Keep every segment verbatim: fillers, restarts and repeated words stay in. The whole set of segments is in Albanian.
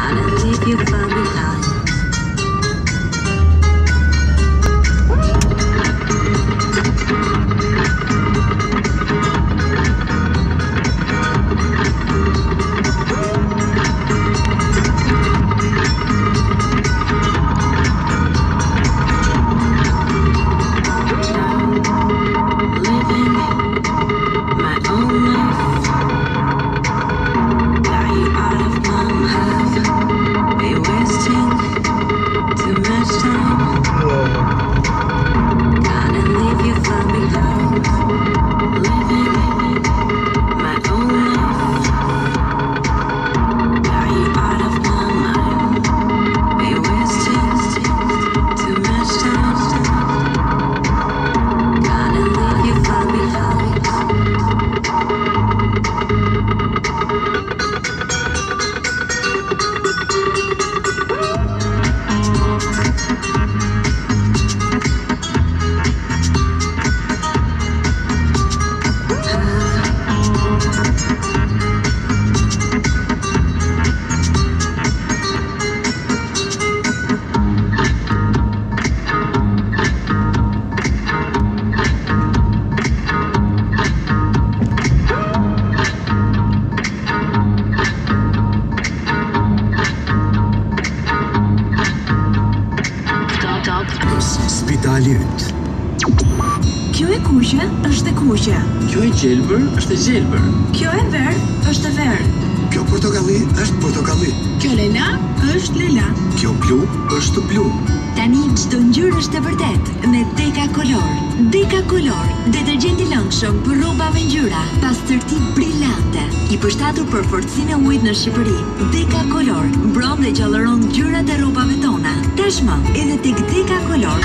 Spitali yt. Kjo e kuqe është e kuqe. Kjo e gjelbër është e gjelbër. Kjo e verdh është e verdh. Kjo portokalli është portokalli. Kjo lela është lela. Kjo blu është blu. Tani çdo ngjyrë është e vërtet me Deka Color. Deka Color, detergjent i lëngshëm për rroba me ngjyra, pastërti brillante, i përshtatur për forcinë e ujit në Shqipëri. Deka Color mbron dhe gjallëron ngjyrat e rrobave tona. Tashmë edhe tek Deka Color.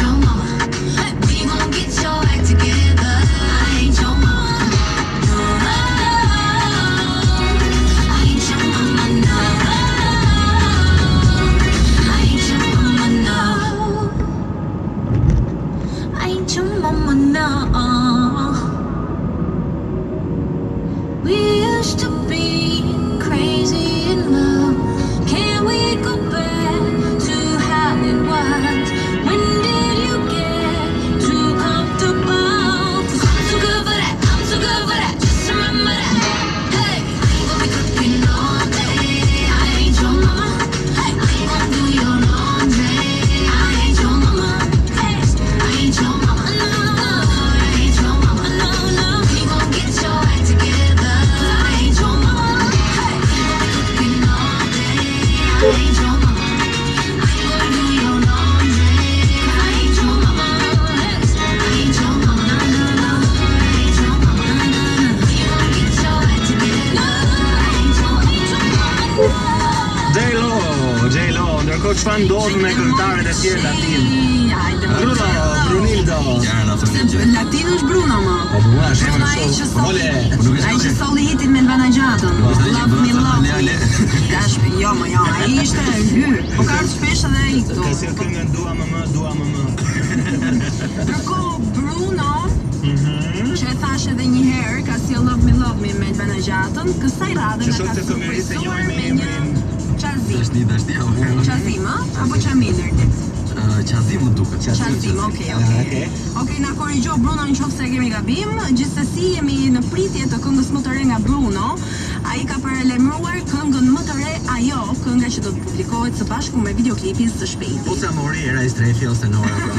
We used to be crazy in love. Can we go back to how it was? When did you get too comfortable? 'Cause I'm too good for that, I'm too good for that. Just remember that. Hey, I ain't gonna be cooking all day. I ain't your mama. Hey, I ain't gonna do your laundry. I ain't your mama. Hey, I ain't your mama. No, no, I ain't your mama. No, no, you gon' get your act together. I ain't your mama. Hey, I ain't gonna be cooking all day. I ain't your mama. I ain't gonna do your laundry. I ain't your mama. Hey, I ain't your mama. No, no, I ain't your mama. No, no, you gon' get your act together. I ain't your, ain't your mama. J-Lo, J-Lo, ndërkohë çfarë ndodh me këngëtarët e tjerë latin? Bruno, Brunildo. Latin është Bruno më. Po mua është Bruno më ai që shumë. solli, Nuk e ai që shoh. solli hitin me Elvana Gjatën. Love me love me. Dash, jo më jo, ai ishte hy. Po ka ardhur shpesh edhe ai këtu. Ka si këngën dua më më, dua më më. Ndërkohë Bruno, që e thash edhe një herë, ka si Love Me Love Me me Elvana Gjatën, kësaj radhe Që na sot ka të këngërisë e surprizuar njohim me me një emrin Qazim. Dashni, dashni, apo Qazim, ë? Apo Qamiller ti? Qazim më duket. Qazim, okej, okej. Okej, na korrigjo Bruno nëse kemi gabim. Gjithsesi jemi në pritje të këngës më të re nga Bruno. Ai ka paralajmëruar këngën më të re, ajo, kënga që do të publikohet së bashku me videoklipin së shpejti. Ose mori era i strefi ose Nora pra.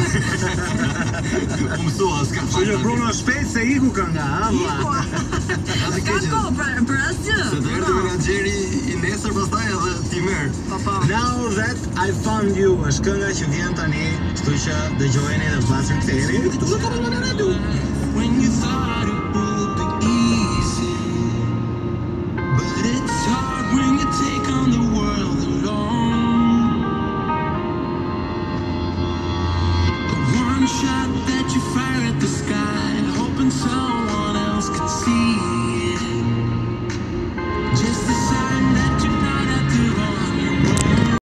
U mësua s'ka Që Bruno shpejt se iku kënga, ha? vlla. Ka kohë për për asgjë. Se të erdhë menaxheri i nesër pastaj edhe ti merr. Po po. Now that I found you është kënga që vjen tani, kështu që dëgjojeni dhe vllazër ktheheni.